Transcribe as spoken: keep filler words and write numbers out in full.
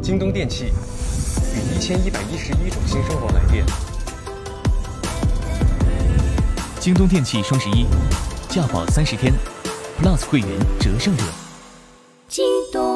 京东电器与一千一百一十一种新生活来电。 京东电器双十一，价保三十天 ，Plus 会员折上折。 京东。